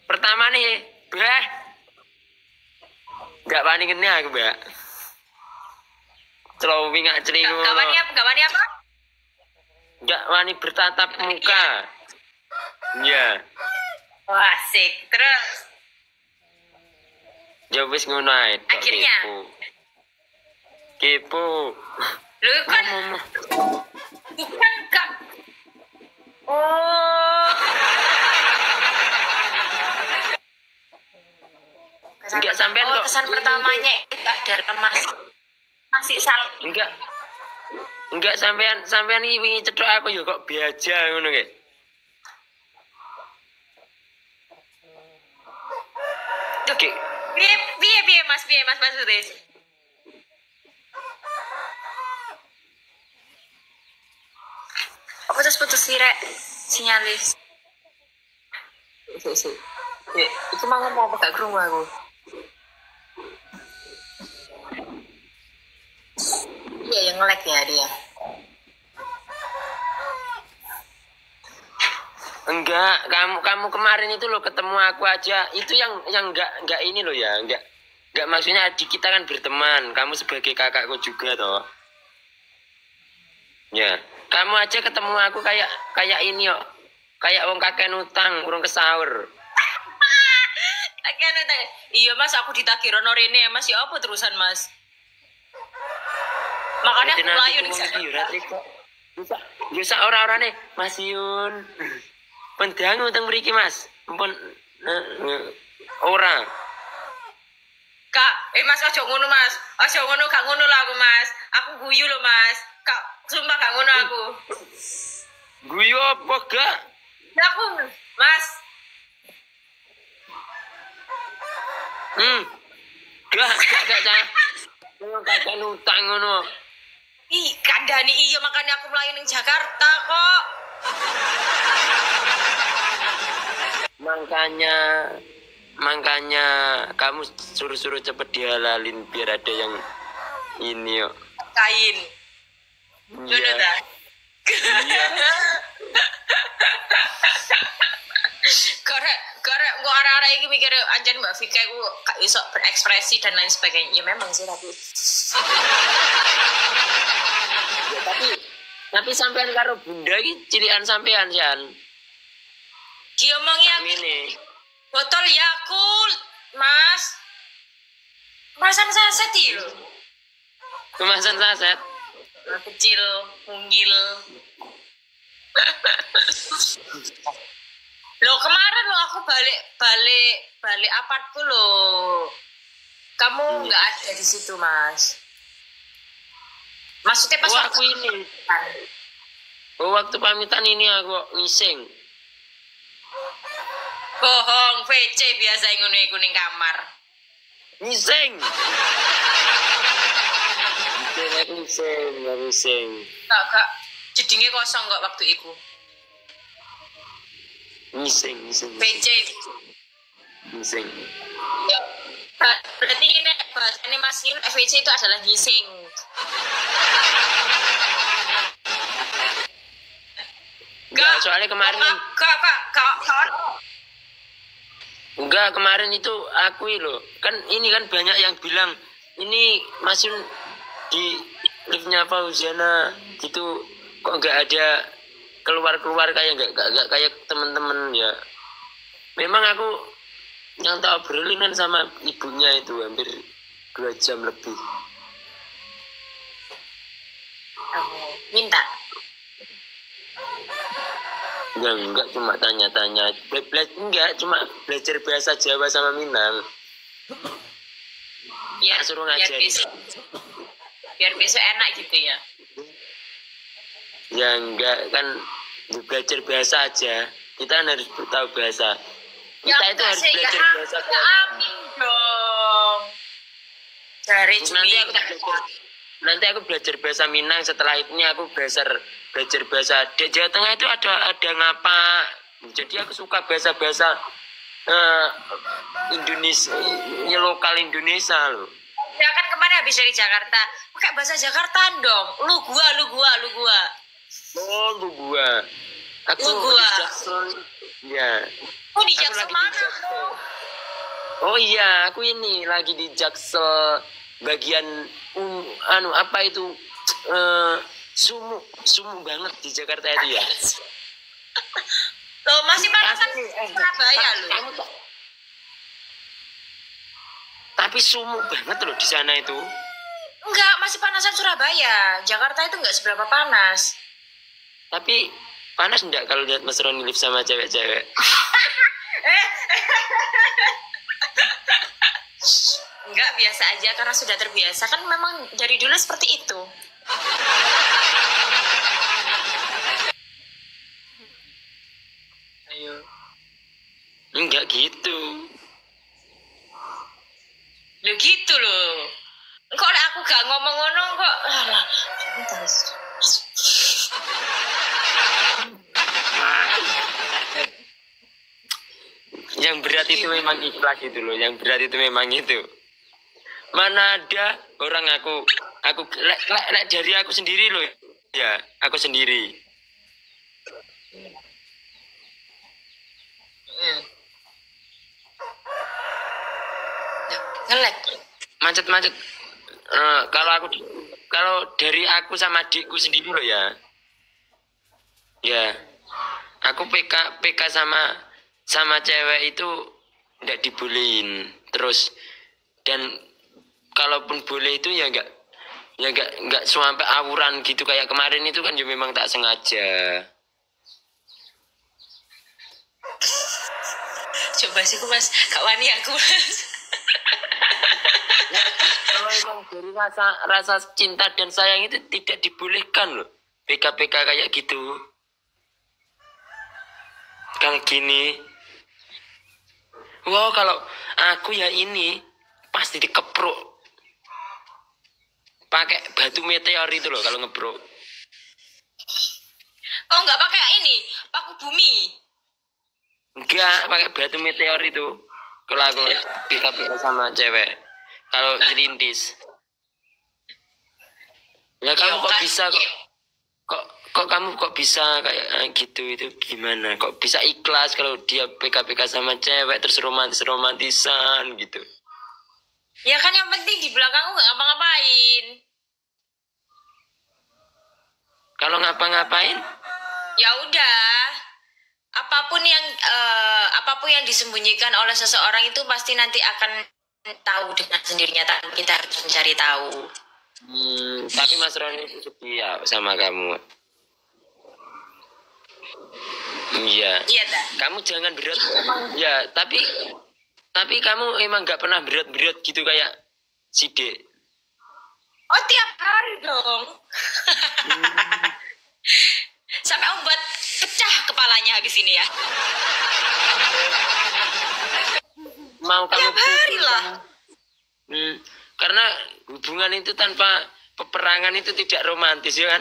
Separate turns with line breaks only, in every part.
Pertama nih, bah. Gak wani kene aku, Mbak. Celowi gak celingu.
Gak wani apa? Gak wani apa?
Gak wani bertatap muka. Iya.
Oh, asik. Terus?
Ya wis ngono ae.
Akhirnya?
Kepo.
Lu kan bukan gak. Oh.
Enggak sampean kok.
Kesan pertamanya dari masih salah.
Enggak sampean iki wingi cethok aku ya kok biaja ngono kae. Oke.
Piye Mas Sudes? Aku terus putus sih rek sinyalis. Itu mau ngomong apa gak krungu aku? Iya yang nge-lag ya dia.
Enggak, kamu kemarin itu loh ketemu aku aja. Itu yang enggak ini loh ya, enggak maksudnya adik kita kan berteman. Kamu sebagai kakakku juga toh. Ya, kamu aja ketemu aku kayak ini kok. Kayak wong kakek utang, urung kesaur.
Kakek utang. Iya Mas, aku ditagih rono rene Mas, ya apa terusan Mas? Makanya aku layu nih saya.
Bisa orang-orang nih, Mas Yun. Pendang utang mriki Mas. Ampun ora.
Kak, Mas aja ngono Mas. Aja ngono gak ngono lah aku Mas. Aku guyu loh Mas. Kak, sumpah gak ngono aku.
Guyu apa gak?
Ya aku, Mas.
Gak. Kakek utang ngono.
Ih, kandani iya makanya aku melayu ning Jakarta kok.
Makanya kamu suruh cepet dihalalin biar ada yang ini yuk.
Kain.
Iya. Iya.
Karena gua arah-arah ini mikir anjan Mbak Vika aku gak iso berekspresi dan lain sebagainya. Ya memang sih tapi.
Ya, tapi sampean karo bunda iki cilikan sampean Jan.
Diomongi yang
ini.
Botol Yakult, Mas. Kemasan saset ya?
Kemasan saset.
Kecil, mungil. Loh kemarin lo aku balik apartku lo. Kamu nggak ada di situ Mas. Maksudnya pas
aku ini. Waktu pamitan ini aku ngising.
Bohong, VC biasa ngono iku ning kamar.
Ngising. Ngising.
Kak, jedinge kosong kok waktu itu.
Ngising.
VC.
Ngising.
Ya. Berarti ini bahasanya Mas Yun, VC itu adalah ngising.
Enggak, soalnya kemarin. Enggak, kemarin itu aku loh. Kan ini kan banyak yang bilang ini Mas Yun di liftnya Fauziana gitu kok enggak ada keluar kayak enggak kayak teman-teman ya. Memang aku yang tahu berlindung sama ibunya itu hampir 2 jam lebih.
Minta.
Enggak cuma tanya-tanya. Enggak cuma belajar bahasa Jawa sama Minang.
Ya,
suruh ngajar.
Biar besok enak gitu ya.
Ya enggak kan belajar bahasa aja. Kita kan harus tahu bahasa. Kita itu harus belajar bahasa.
Ya amin dong. Cari
nanti aku belajar bahasa Minang, setelah itu aku belajar bahasa di Jawa Tengah itu ada ngapa. Jadi aku suka bahasa Indonesia, lokal Indonesia loh.
Ya kan kemarin habis dari Jakarta, pakai bahasa Jakarta dong. Lu gua.
Oh, lu gua. Aku
Gua.
di Jackson. Ya.
Oh di
Aku
Jaksel
lagi di
mana?
Jaksel. Oh iya, aku ini lagi di Jaksel bagian apa itu sumuk banget di Jakarta itu ya.
Loh masih panasan
Asli,
Surabaya loh.
Tapi sumuk banget loh di sana itu.
Enggak, masih panasan Surabaya. Jakarta itu enggak seberapa panas.
Tapi panas enggak kalau lihat Mas Roni live sama cewek-cewek?
Enggak, biasa aja karena sudah terbiasa. Kan memang dari dulu seperti itu.
Ayo. Enggak gitu.
Loh gitu loh. Kok lek aku gak ngomong ngono kok. Alah,
Yang berat itu memang ikhlas itu loh. Yang berat itu memang itu. Mana ada orang aku lek dari aku sendiri loh. Ya, aku sendiri.
Ngelek.
Macet-macet. Kalau dari aku sama adikku sendiri loh ya. Ya. Aku PK sama cewek itu enggak dibolehin. Terus dan kalaupun boleh itu ya enggak sampai awuran gitu kayak kemarin itu kan ya memang tak sengaja.
Coba sih ku Mas, gak wani aku Mas.
Kalau emang dari rasa cinta dan sayang itu tidak dibolehkan loh. PK-PK kayak gitu. Kayak gini. Wow, kalau aku ya ini pasti dikepruk. Pakai batu meteor itu loh kalau ngepruk.
Oh enggak pakai ini, paku bumi.
Enggak, pakai batu meteor itu. Kalau aku PK-PK sama cewek. Kalau rintis. Ya kamu kok bisa kok kamu kok bisa kayak gitu itu gimana? Kok bisa ikhlas kalau dia PK-PK sama cewek terus romantisan gitu?
Ya kan yang penting di belakangku gak ngapa-ngapain.
Kalau ngapa-ngapain?
Ya udah. Apapun yang disembunyikan oleh seseorang itu pasti nanti akan tahu dengan sendirinya, tanpa kita harus mencari tahu.
Tapi Mas Roni setia sama kamu. Iya.
Iya dah.
Kamu jangan berat. Ya, tapi kamu emang nggak pernah berat-berat gitu kayak si D.
Oh tiap hari dong. Sampai Om buat pecah kepalanya habis ini ya.
Mau kamu
Tiap hari lah.
Karena hubungan itu tanpa peperangan itu tidak romantis ya kan?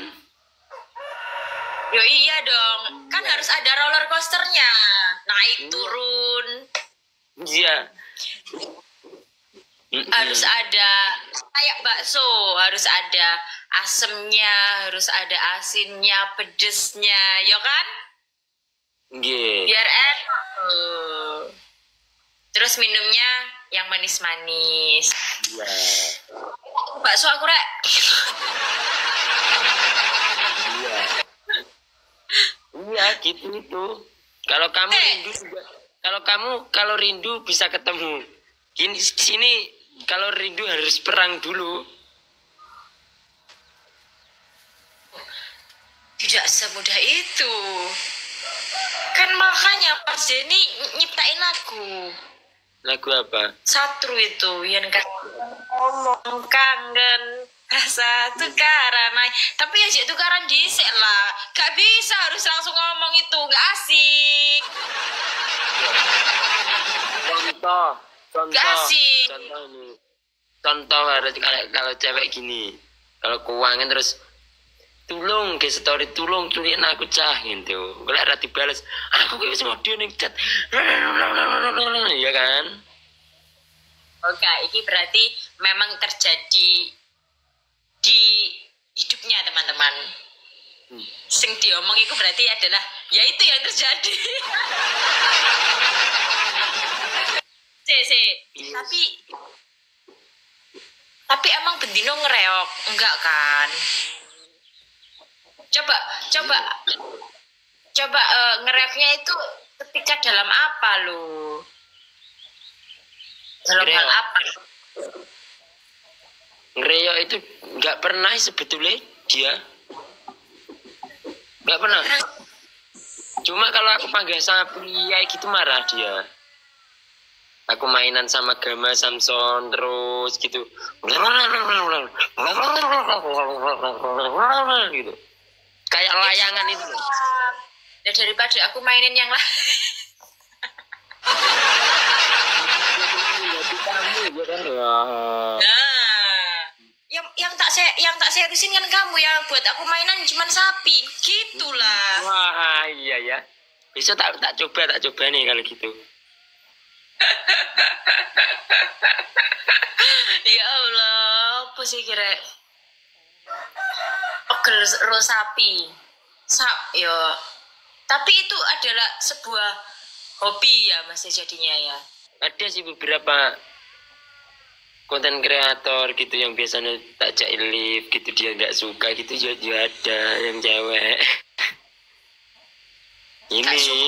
Yo iya dong, kan harus ada roller coasternya, naik turun.
Iya.
Harus ada kayak bakso, harus ada asemnya, harus ada asinnya, pedesnya, yo kan?
Iya.
Biar enak. Terus minumnya yang manis-manis.
Iya.
Bakso aku rek.
Iya gitu itu. Kalau kamu rindu juga, kalau rindu bisa ketemu. Sini kalau rindu harus perang dulu.
Tidak semudah itu. Kan makanya Mas Denny nyiptain lagu.
Lagu apa?
Satru itu yang kan ngomong kangen rasa tukaran. Tapi ya sih tukaran dhisik lah. Gak bisa harus langsung ngomong itu, gak asik.
Contoh
Gak asik.
ini. Contoh harus kalau cewek gini. Kalau keuangan terus tulung ke story tulung tuliin aku cah gitu. Kalau ada dibalas, aku kayak semua dia nih chat. Ya kan?
Oke, ini berarti memang terjadi di hidupnya teman-teman. Sing diomong itu berarti adalah ya itu yang terjadi. Si. Tapi emang bendino ngereok enggak kan? Coba ngereoknya itu ketika dalam apa lo? Dalam hal apa?
Ngereok itu nggak pernah sebetulnya dia. Nggak pernah. Cuma kalau aku panggil sama pria gitu marah dia. Aku mainan sama Gama Samson terus gitu. Gitu. Kayak layangan itu.
Ya daripada aku mainin yang lain. Yang tak seriusin kan kamu, yang buat aku mainan cuman sapi, gitulah.
Wah iya ya. Besok tak coba nih kalau gitu.
Ya Allah, apa sih kira? Ogel ro sapi. Yo. Tapi itu adalah sebuah hobi ya Mas jadinya ya.
Ada sih beberapa konten kreator gitu yang biasanya tak ajak live gitu, dia nggak suka gitu, juga ada yang cewek. Ini.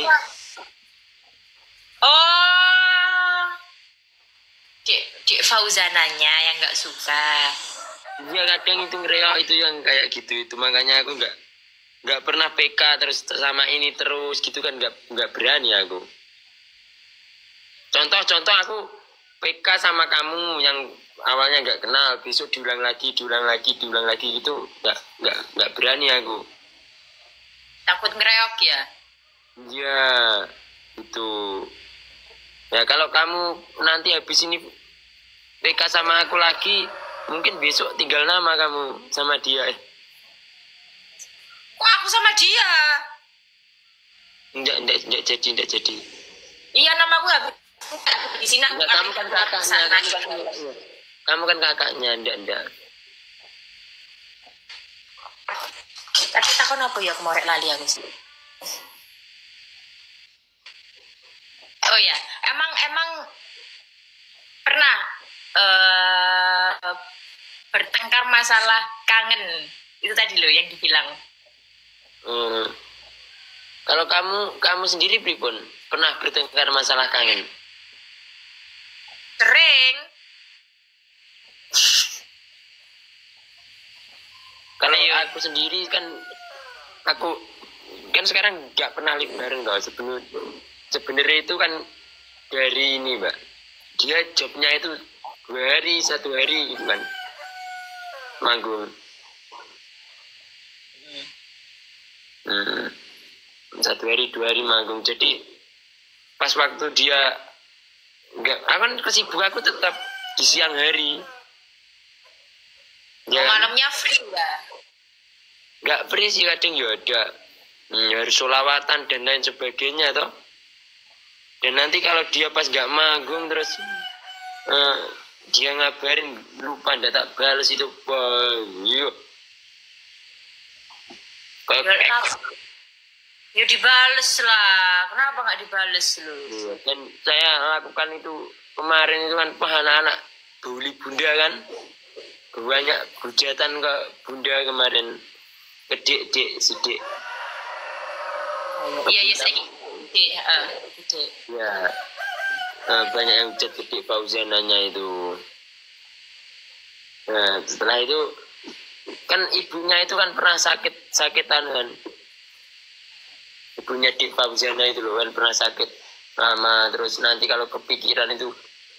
Oh, Dek Fauzananya yang nggak suka.
Ya kadang itu ngereok itu yang kayak gitu itu, makanya aku nggak pernah PK terus sama ini terus gitu kan, nggak berani aku. Contoh aku PK sama kamu yang awalnya nggak kenal, besok diulang lagi gitu, nggak berani aku.
Takut ngereok ya?
Iya, itu. Ya kalau kamu nanti habis ini PK sama aku lagi, mungkin besok tinggal nama kamu sama dia.
Kok aku sama dia?
Enggak jadi.
Iya, namaku habis di sini.
Kamu kan kakaknya. Kamu kan kakaknya, enggak.
Tapi takon apa ya kemarin lali aku sih. Oh ya, emang pernah bertengkar masalah kangen itu tadi loh yang dibilang.
Kalau kamu sendiri pripun pernah bertengkar masalah kangen?
Sering.
Kalau aku sendiri kan sekarang nggak pernah live bareng kok. Sebenarnya itu kan dari ini Mbak, dia jobnya itu 2 hari 1 hari gitu kan manggung. 1 hari 2 hari manggung, jadi pas waktu dia akan kesibuk, aku tetap di siang hari.
Ya, malamnya free ya?
Nggak free sih, kadang ya ada harus sholawatan dan lain sebagainya toh. Dan nanti kalau dia pas nggak manggung terus dia ngabarin lupa ndak tak balas itu, yuk.
Ya dibales lah, kenapa nggak dibales lu?
Dan saya lakukan itu kemarin itu kan anak-anak bully bunda kan, banyak hujatan ke bunda kemarin, ke dek sidik.
Iya saya dek.
Ya banyak yang hujat ke dek Fauzananya itu. Nah setelah itu kan ibunya itu kan pernah sakitan kan. Ibunya Dik Fauzana itu loh kan pernah sakit lama, terus nanti kalau kepikiran itu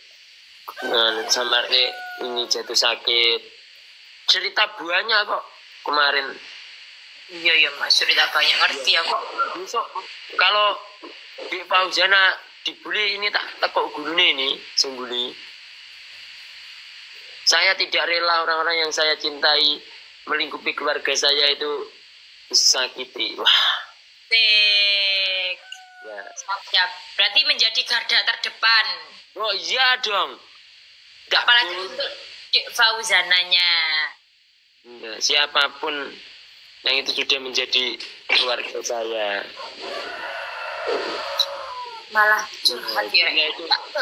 sama ini jatuh sakit. Cerita buahnya kok kemarin.
Iya Mas, cerita banyak ngerti aku.
Besok kalau Dik Fauzana dibully ini tak tekuk gulune ini, sungguli. Saya tidak rela orang-orang yang saya cintai melingkupi keluarga saya itu disakiti. Wah.
Ya, berarti menjadi garda terdepan.
Oh iya dong.
Apalagi untuk Fauzananya.
Ya, siapapun yang itu sudah menjadi keluarga saya.
Malah curhat ya.
Itu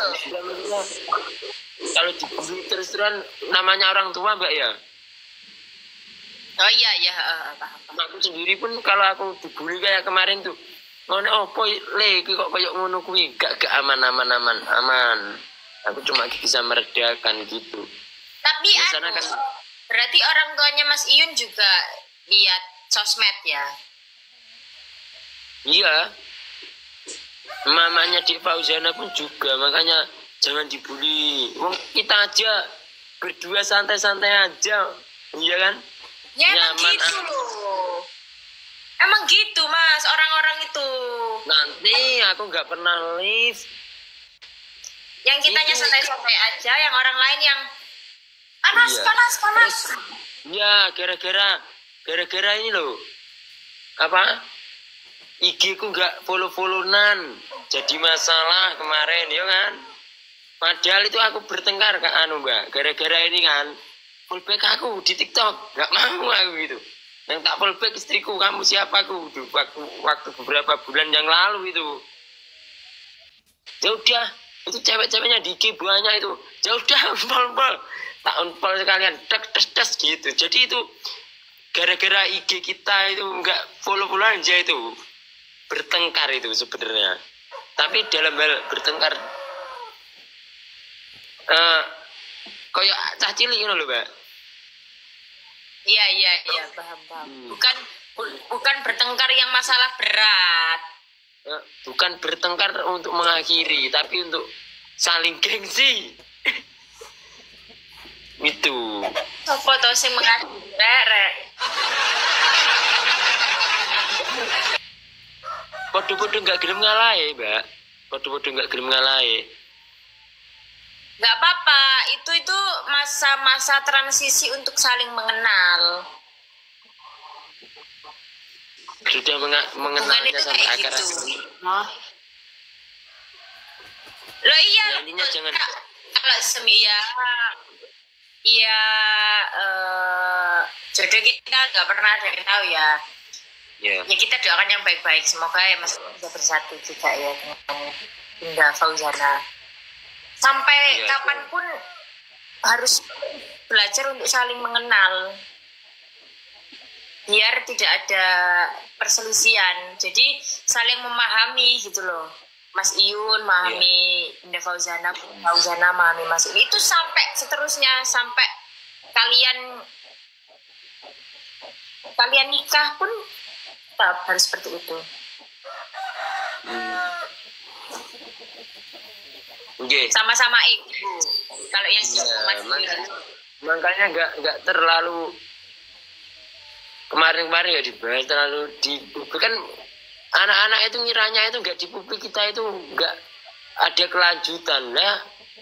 kalau dibully terus terusan namanya orang tua Mbak ya.
Oh iya ya, paham.
Aku sendiri pun kalau aku dibully kayak kemarin tuh, ngono opo le kok kayak ngono kuwi gak aman. Aku cuma bisa meredakan gitu.
Tapi kan berarti orang tuanya Mas Iyun juga lihat sosmed ya?
Iya. Mamanya Dik Fauzana pun juga, makanya jangan dibully. Wong kita aja berdua santai-santai aja, iya kan?
Ya emang gitu loh. Emang gitu Mas, orang-orang itu.
Nanti aku nggak pernah live.
Yang kitanya santai-santai aja, yang orang lain yang panas.
Iya, gara-gara ini loh. Apa? IG ku nggak follow-followan, jadi masalah kemarin, ya kan? Padahal itu aku bertengkar ke Mbak, gara-gara ini kan. Fullback aku di TikTok, nggak mau aku gitu. Yang tak fullback istriku, kamu siapa aku? Waktu beberapa bulan yang lalu itu. Ya udah, itu cewek-ceweknya di IG banyak itu. Ya udah, unfollow. Tak unfollow sekalian, tes gitu. Jadi itu gara-gara IG kita itu nggak follow-followan aja itu. Bertengkar itu sebenarnya. Tapi dalam hal bertengkar kayak cah cilik ngono lho, Mbak.
Iya, paham. Bukan bertengkar yang masalah berat.
Bukan bertengkar untuk mengakhiri, tapi untuk saling gengsi. Itu.
Apa to sing mengakhiri rek?
Podo-podo nggak gelem ngalahi, Mbak. Podo-podo nggak gelem ngalahi.
Nggak apa-apa, itu masa-masa transisi untuk saling mengenal.
Sudah mengenalnya sampai akar
gitu. Loh iya,
jangan
kalau jodoh kita nggak pernah ada yang tahu ya. Ya kita doakan yang baik-baik, semoga ya Mas bisa bersatu juga ya dengan Bunda Fauzana. Sampai kapanpun harus belajar untuk saling mengenal, biar tidak ada perselisihan. Jadi saling memahami gitu loh. Mas Iyun memahami Bunda Fauzana memahami Mas Iyun. Itu sampai seterusnya, sampai kalian nikah pun tetap harus seperti itu. Sama-sama ibu. Kalau yang
makanya nggak terlalu kemarin ya dibahas terlalu di kan anak-anak itu ngiranya itu nggak di publik, kita itu nggak ada kelanjutan lah.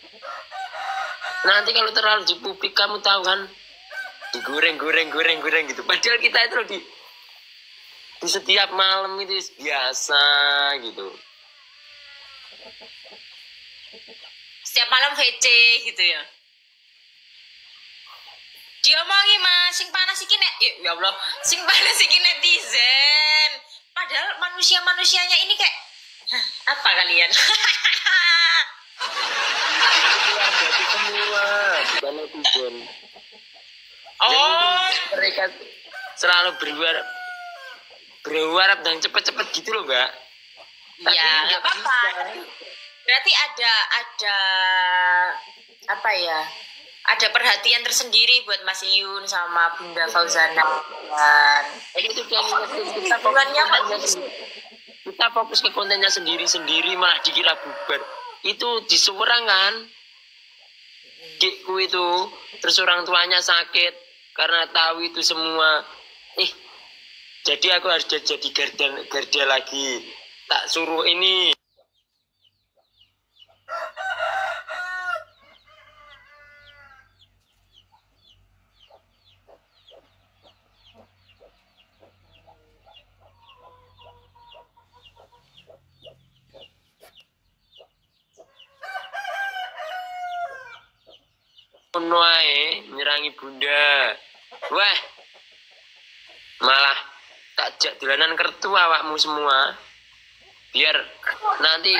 Nanti kalau terlalu di publik kamu tahu kan digoreng gitu. Padahal kita itu di setiap malam itu biasa gitu.
Setiap malam VC gitu ya. Diomongi Mas, sing panas iki ya Allah, sing panas iki netizen. Padahal manusianya ini kayak apa kalian?
Semua bukan netizen.
Oh,
mereka selalu berharap dan cepet-cepet gitu loh, Mbak.
Iya, nggak apa-apa. Berarti ada apa ya? Ada perhatian tersendiri buat Mas Iyun sama Bunda Fauzana.
Itu kita fokus ke kontennya sendiri malah dikira bubar. Itu disewerang kan? Dikku itu terus orang tuanya sakit karena tahu itu semua. Jadi aku harus jadi garda lagi. Tak suruh ini. Noae nyerangi Bunda. Wah, Malah tak jak dolanan kertu awakmu semua. Biar nanti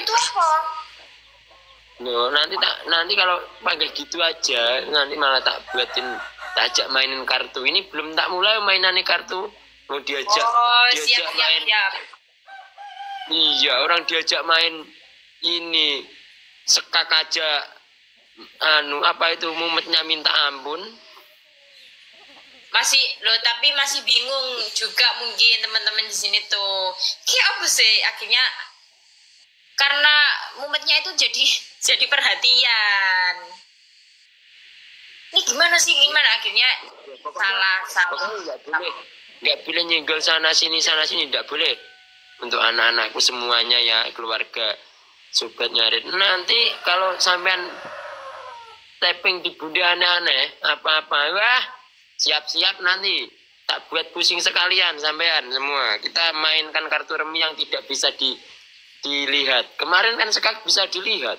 nanti kalau panggil gitu aja, nanti malah tak ajak mainin kartu. Ini belum tak mulai mainannya kartu, mau diajak main.
Siap.
Iya, orang diajak main ini sekak aja, apa itu mumetnya minta ampun.
Tapi masih bingung juga mungkin teman-teman di sini tuh. Kayak apa sih akhirnya? Karena mumetnya itu jadi perhatian. Ini gimana akhirnya salah.
Nggak boleh nyenggol sana sini nggak boleh. Untuk anak-anakku semuanya ya, keluarga sobat ngarit. Nanti kalau sampean tapping di bunda aneh-aneh apa-apa, wah siap-siap nanti tak buat pusing sekalian sampean semua. Kita mainkan kartu remi yang tidak bisa dilihat. Kemarin kan sekak bisa dilihat.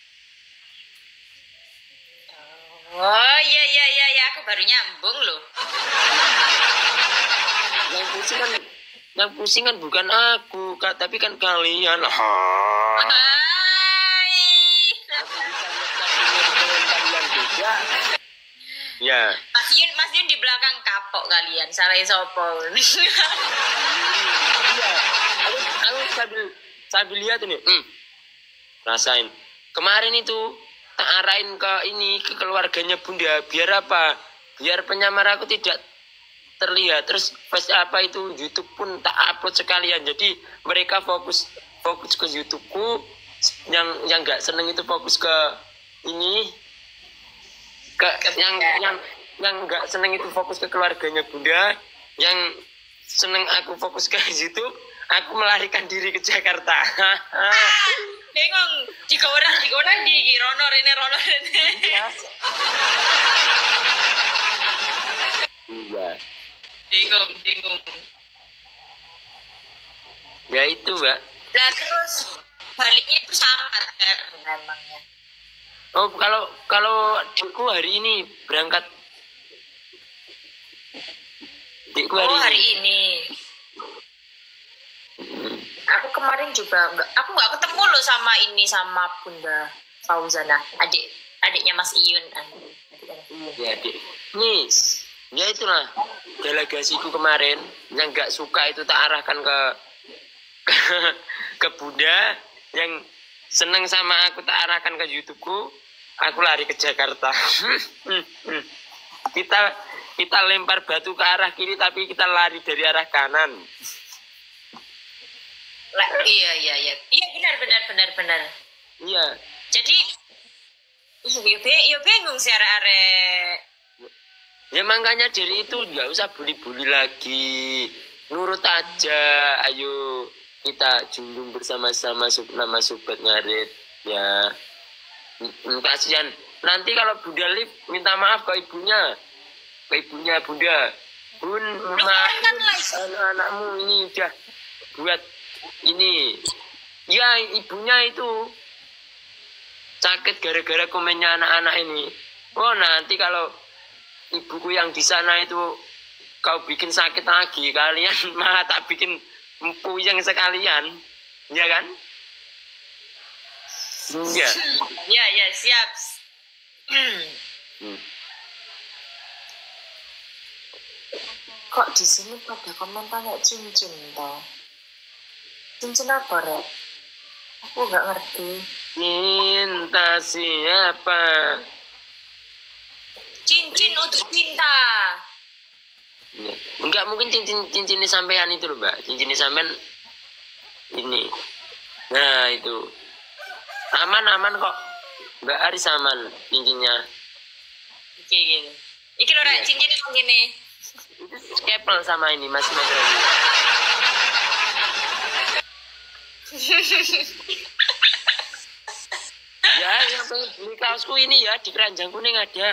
Oh iya, aku baru nyambung loh.
Yang pusing kan bukan aku, tapi kan kalian. Ya.
Mas Yun di belakang kapok kalian, salah sopo.
Iya. Aku sambil lihat ini. Rasain. Kemarin itu tak arahin ke keluarganya Bunda. Biar apa? Biar penyamar aku tidak terlihat. Terus pas apa itu YouTube pun tak upload sekalian. Jadi mereka fokus ke YouTubeku. Yang nggak seneng itu fokus ke ini. Yang nggak seneng itu fokus ke keluarganya Bunda. Yang seneng aku fokus ke YouTube. Aku melarikan diri ke Jakarta.
Bingung, jika orang di Rono ini.
Iya.
Bingung.
Ya itu, Mbak.
Nah terus baliknya itu sama kan memangnya.
Oh, kalau adikku hari ini berangkat. Adikku
hari ini. Aku kemarin juga aku nggak ketemu loh sama Bunda Fauzana, adiknya Mas Iyun.
Ya, adik. Nih, ya itulah delegasiku kemarin yang nggak suka itu tak arahkan ke Bunda, yang seneng sama aku tak arahkan ke YouTubeku. Aku lari ke Jakarta. Kita lempar batu ke arah kiri tapi kita lari dari arah kanan.
Iya benar.
Iya.
Jadi yo bingung sih arek-arek.
Ya makanya dari itu nggak usah bully-bully lagi, nurut aja. Ayo kita junjung bersama-sama nama sobat ngarit ya. Kasihan nanti kalau Bunda Liv minta maaf ke ibunya Bunda. Bun, maaf anak-anakmu ini udah buat ini. Ya ibunya itu sakit gara-gara komennya anak-anak ini. Oh nanti kalau ibuku yang di sana itu kau bikin sakit lagi, kalian malah tak bikin puyeng sekalian, ya kan? Iya.
Ya siap. Kok di sini pada komentar kayak cincin toh? Cincin apa Rek? Aku nggak ngerti.
Cinta siapa?
Cincin untuk cinta.
Enggak mungkin cincin sampean itu loh Mbak. Cincin sampean ini. Nah itu aman kok. Mbak Aris aman cincinnya.
Oke. Iki lho Rek, cincin yang gini.
Itu skepel sama ini Mas Rani. Ya yang pengen beli kaosku ini ya di keranjang kuning ada.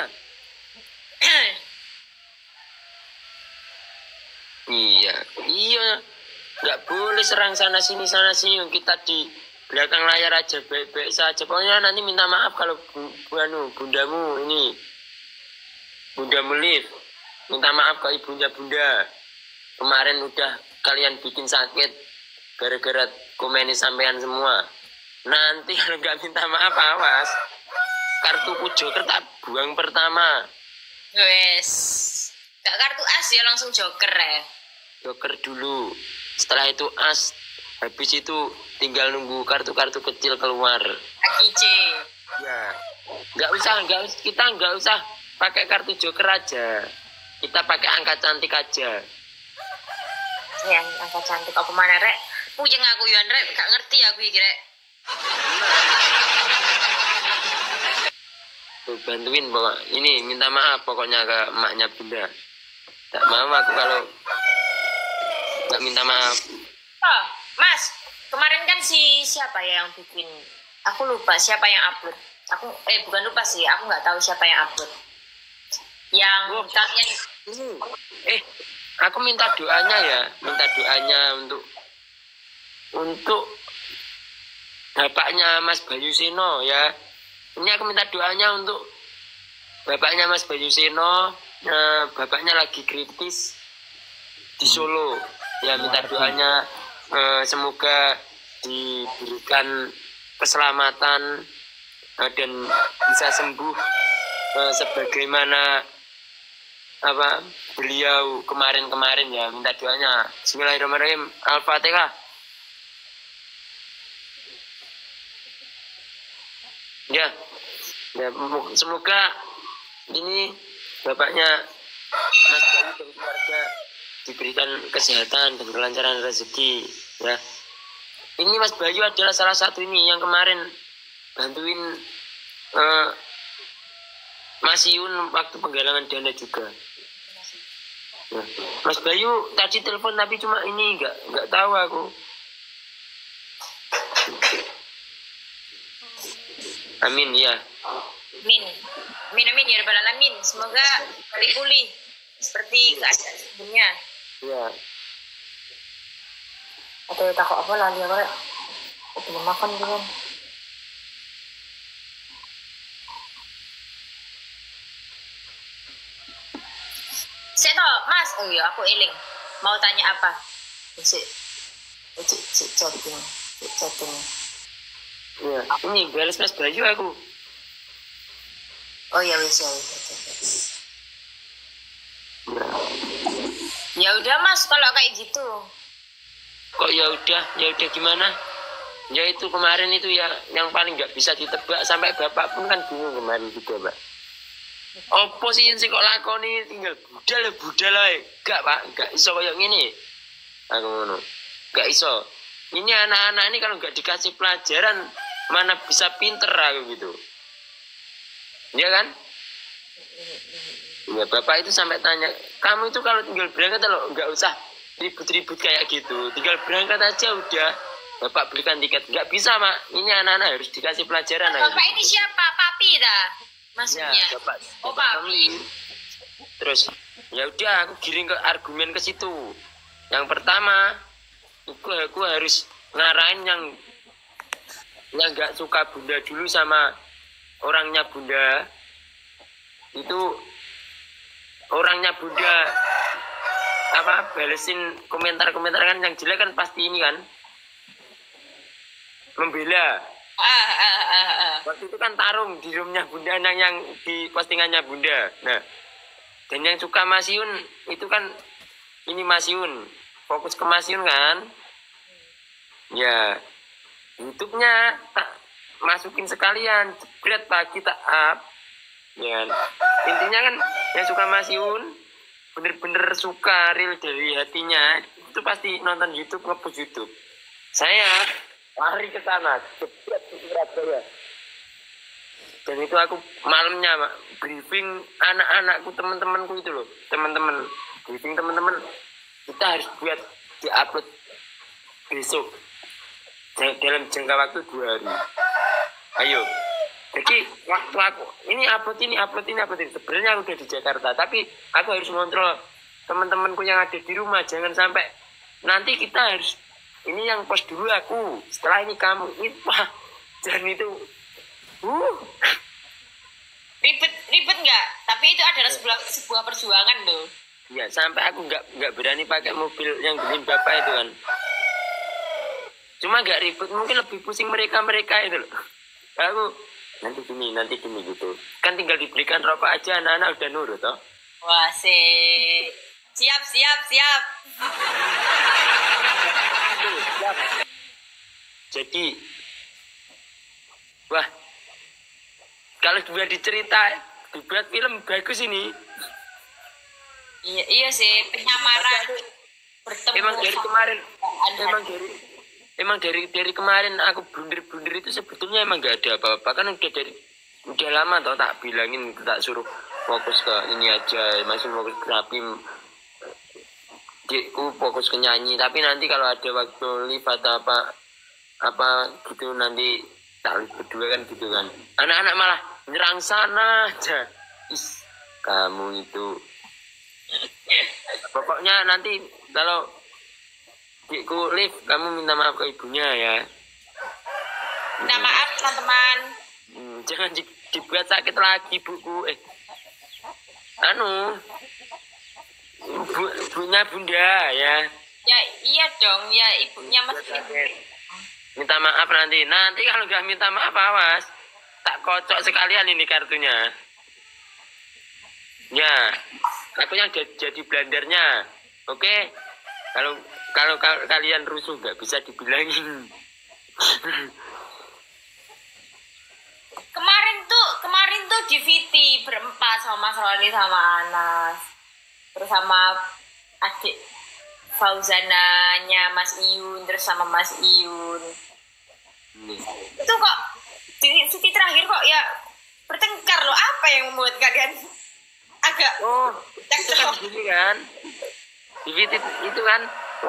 Iya, nggak boleh serang sana sini. Kita di belakang layar aja baik-baik saja. Pokoknya nanti minta maaf kalau bundamu ini, Bunda Liv, minta maaf ke ibunya Bunda. kemarin udah kalian bikin sakit gara-gara komenin sampean semua. Nanti kalau nggak minta maaf, awas. Kartuku joker tak buang pertama.
Wes. Gak kartu as ya, langsung joker ya.
Joker dulu. Setelah itu as. Habis itu tinggal nunggu kartu-kartu kecil keluar.
AGC.
Ya. Kita nggak usah pakai kartu joker aja. Kita pakai angka cantik aja.
Ya, angka cantik apa mana rek? Puyeng aku Yuan rek, gak ngerti aku iki rek.
Tuh, bantuin bawa ini, minta maaf pokoknya ke emaknya Bunda. Tak mau aku kalau nggak minta maaf.
Oh, Mas, kemarin kan siapa ya yang bikin? Aku lupa siapa yang upload. Bukan lupa sih, aku nggak tahu siapa yang upload. Yang kalian
aku minta doanya ya, untuk bapaknya Mas Bayu Seno ya. Ini aku minta doanya untuk bapaknya Mas Bayu Seno. Bapaknya lagi kritis di Solo. Ya minta doanya semoga diberikan keselamatan dan bisa sembuh sebagaimana beliau kemarin ya. Minta doanya. Bismillahirrahmanirrahim. Al-Fatihah. Ya, semoga ini bapaknya Mas Bayu dan keluarga diberikan kesehatan dan kelancaran rezeki ya. Ini Mas Bayu adalah salah satu ini yang kemarin bantuin Mas Yun waktu penggalangan dana juga. Ya. Mas Bayu tadi telepon tapi cuma ini nggak tahu aku. Amin ya.
Amin ya rabbal alamin. Semoga pulih seperti keadaan sebelumnya.
Ya.
Atau takut apa lah dia rek? Belum makan belum? Saya tahu, Mas. Oh iya, aku eling. Mau tanya apa? Chatting.
Ya, ini balas Mas Bayu aku.
Oh ya wis. Ya udah Mas, kalau kayak gitu.
Kok ya udah gimana? Ya itu kemarin itu ya yang paling nggak bisa ditebak, sampai bapak pun kan bingung kemarin juga, Pak. Opo sih yang kok lakoni tinggal budal lah. Gak Pak, gak iso kayak gini. Aku ngono. Gak iso. Ini anak-anak ini kalau nggak dikasih pelajaran mana bisa pinter aku gitu. Ya kan? Ya bapak itu sampai tanya, kamu itu kalau tinggal berangkat loh nggak usah ribut-ribut kayak gitu, tinggal berangkat aja udah. Bapak belikan tiket. Nggak bisa Mak, ini anak-anak harus dikasih pelajaran.
Bapak ini siapa? Papi dah maksudnya.
Ya, bapak
Papi.
Terus ya udah aku giring ke argumen ke situ. Yang pertama, aku harus ngarahin yang nggak suka Bunda dulu sama orangnya Bunda. Itu orangnya Bunda balesin komentar-komentar kan yang jelek kan pasti ini kan membela. Waktu itu kan tarung di roomnya Bunda yang di postingannya Bunda. Nah, dan yang suka Mas Yun itu kan ini Mas Yun, fokus ke Mas Yun kan. Ya, YouTube-nya tak masukin sekalian, jebret pagi tak up. Ya, intinya kan yang suka Mas Yun bener-bener suka real dari hatinya itu pasti nonton YouTube, nge-push YouTube. Saya lari ke sana, jebret di Surabaya. Dan itu aku malamnya briefing anak-anakku, teman-temanku itu loh, briefing teman-teman, kita harus buat di-upload besok dalam jangka waktu 2 hari. Ayo. Jadi waktu aku ini upload ini. Sebenarnya aku udah di Jakarta, tapi aku harus ngontrol teman-temanku yang ada di rumah, jangan sampai nanti kita harus ini yang post dulu aku, setelah ini kamu. Wah, jangan itu. Ribet
nggak? Tapi itu adalah sebuah perjuangan loh.
Ya sampai aku nggak berani pakai mobil yang bikin bapak itu kan. Cuma nggak ribut, mungkin lebih pusing mereka itu loh. Aku nanti gini gitu. Kan tinggal diberikan rokok aja, anak-anak udah nurut toh.
Wah, siap.
Jadi, wah, kalau dibuat dicerita, dibuat film bagus ini.
Iya sih, penyamaran bertemu.
Emang dari kemarin aku blunder itu sebetulnya emang nggak ada apa-apa, kan udah lama tau tak bilangin, tak suruh fokus ke ini aja, masih fokus ke rapi, aku fokus ke nyanyi. Tapi nanti kalau ada waktu live atau apa gitu nanti tak live berdua kan gitu kan. Anak-anak malah nyerang sana aja. Kamu itu. Pokoknya nanti kalau Dikku live, kamu minta maaf ke ibunya ya.
Minta maaf teman-teman.
Jangan dibuat sakit lagi buku. Ibunya bunda ya.
Ya iya dong, ya ibunya Mas.
Minta maaf nanti. Nanti kalau nggak minta maaf awas, tak kocok sekalian ini kartunya. Ya, aku yang jadi blendernya. Oke. Kalau kalian rusuh nggak bisa dibilangin.
Kemarin tuh di VT berempat sama Mas Roni sama Anas. Terus sama adik Fauzananya Mas Iyun, terus sama Mas Iyun. Itu kok di VT terakhir kok ya bertengkar loh. Apa yang membuat kalian agak
itu kan gini kan? Di VT itu kan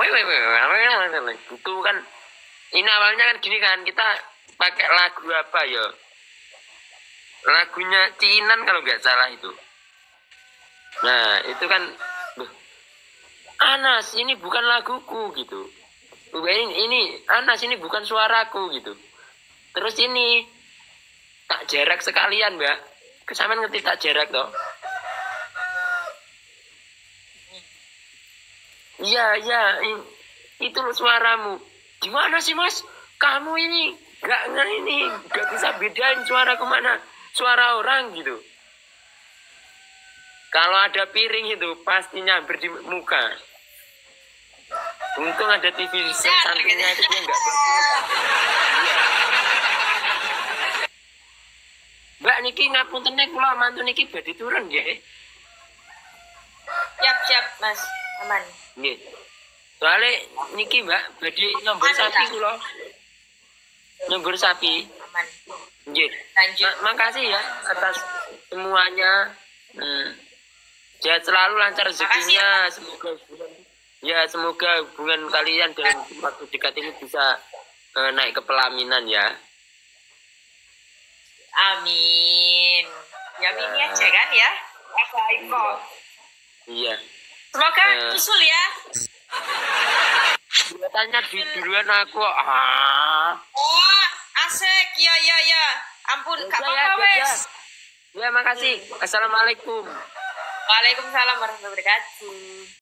itu kan ini awalnya kan gini kan, kita pakai lagu apa ya, lagunya Cinan kalau nggak salah itu. Nah itu kan Anas ini bukan laguku gitu, ini Anas ini bukan suaraku gitu. Terus ini tak jarak sekalian mbak, kesamaan ngerti tak jarak toh. Iya, itu loh suaramu. Gimana sih mas? Kamu ini nggak bisa bedain suara kemana, suara orang gitu. Kalau ada piring itu pasti nyamber di muka. Untung ada TV sampingnya itu dia nggak bersuara. Mbak niki ngapunten kula mantu niki badhe turun nggih.
Siap mas, aman.
Nggih. Soale niki Mbak badhe nyombor sapi kula. Nyombor sapi.
Aman.
Nggih.
Lanjut.
Makasih ya atas semuanya. Sehat selalu, lancar rezekinya. Semoga hubungan kalian dalam waktu dekat ini bisa naik ke pelaminan ya.
Amin. Ya ini aja kan ya. Baik kok.
Iya.
Semoga usul ya.
Tanya di duluan aku.
Oh, asik. Ya. Ampun, Kak Papa wes.
Ya, makasih. Assalamualaikum.
Waalaikumsalam warahmatullahi wabarakatuh.